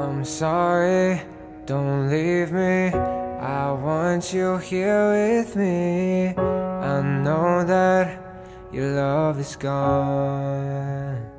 I'm sorry, don't leave me. I want you here with me. I know that your love is gone.